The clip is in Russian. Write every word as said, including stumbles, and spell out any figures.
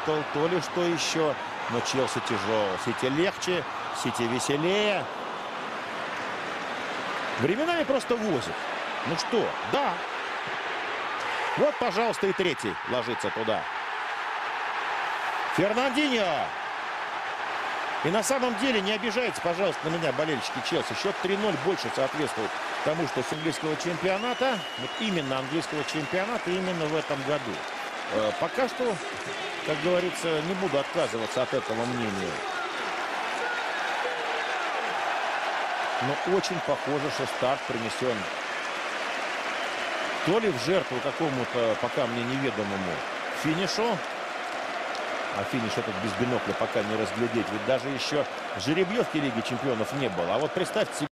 Ньюкасл, то ли что еще. Но Челси тяжел. Сити легче, Сити веселее. Временами просто возит. Ну что, да. Вот, пожалуйста, и третий ложится туда. Фернандиньо. И на самом деле не обижайтесь, пожалуйста, на меня, болельщики Челси. Счет три ноль больше соответствует тому, что с английского чемпионата. Вот именно английского чемпионата именно в этом году. Э, пока что, как говорится, не буду отказываться от этого мнения. Но очень похоже, что старт принесен то ли в жертву какому-то пока мне неведомому финишу. А финиш этот без бинокля пока не разглядеть. Ведь даже еще жеребьевки Лиги Чемпионов не было. А вот представьте себе.